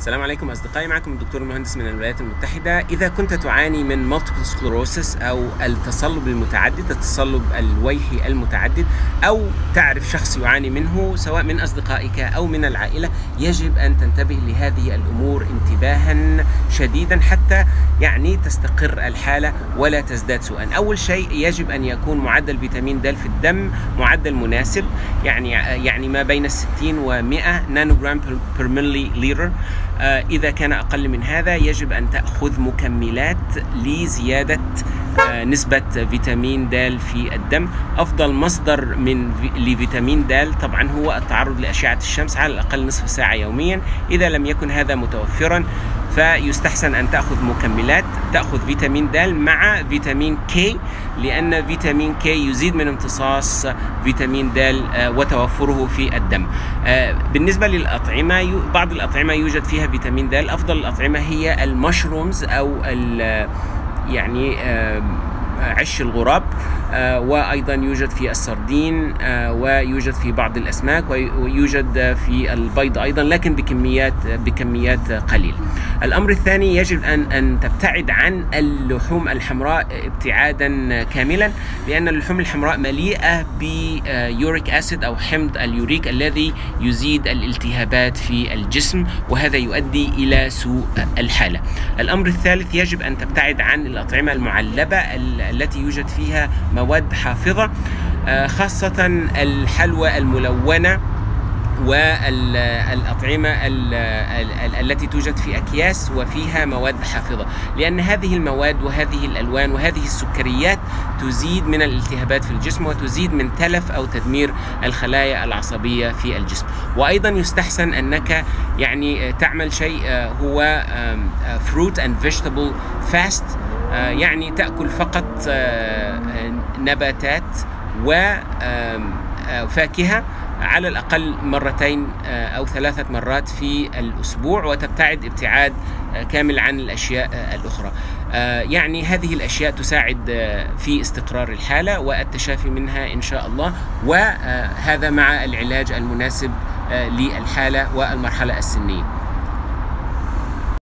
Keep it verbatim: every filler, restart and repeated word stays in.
السلام عليكم أصدقائي، معكم الدكتور المهندس من الولايات المتحدة. إذا كنت تعاني من multiple sclerosis أو التصلب المتعدد، التصلب الويحي المتعدد، أو تعرف شخص يعاني منه سواء من أصدقائك أو من العائلة، يجب أن تنتبه لهذه الأمور انتباها شديدا حتى يعني تستقر الحالة ولا تزداد سوءا. أول شيء يجب أن يكون معدل فيتامين د في الدم معدل مناسب، يعني يعني ما بين الستين ومئة نانوغرام بير ملي لتر. آه إذا كان أقل من هذا يجب أن تأخذ مكملات لزيادة آه نسبة فيتامين د في الدم. أفضل مصدر من لفيتامين د طبعا هو التعرض لأشعة الشمس على الأقل نصف ساعة يوميا. إذا لم يكن هذا متوفرا فيستحسن أن تأخذ مكملات، تأخذ فيتامين د مع فيتامين كي، لأن فيتامين كي يزيد من امتصاص فيتامين د وتوفره في الدم. بالنسبة للأطعمة، بعض الأطعمة يوجد فيها فيتامين د. أفضل الأطعمة هي المشرومز أو يعني عش الغراب، آه وأيضا يوجد في السردين، آه ويوجد في بعض الأسماك، ويوجد في البيض أيضا، لكن بكميات بكميات قليلة. الأمر الثاني، يجب أن أن تبتعد عن اللحوم الحمراء ابتعادا كاملا، لأن اللحوم الحمراء مليئة بيوريك أسيد أو حمض اليوريك الذي يزيد الالتهابات في الجسم، وهذا يؤدي إلى سوء الحالة. الأمر الثالث، يجب أن تبتعد عن الأطعمة المعلبة التي يوجد فيها مواد حافظة، خاصة الحلوى الملونة والأطعمة التي توجد في أكياس وفيها مواد حافظة، لأن هذه المواد وهذه الألوان وهذه السكريات تزيد من الالتهابات في الجسم وتزيد من تلف أو تدمير الخلايا العصبية في الجسم. وأيضا يستحسن أنك يعني تعمل شيء هو fruit and vegetable fast، يعني تأكل فقط نباتات وفاكهة على الأقل مرتين أو ثلاثة مرات في الأسبوع، وتبتعد ابتعاد كامل عن الأشياء الأخرى. يعني هذه الأشياء تساعد في استقرار الحالة والتشافي منها إن شاء الله، وهذا مع العلاج المناسب للحالة والمرحلة السنية.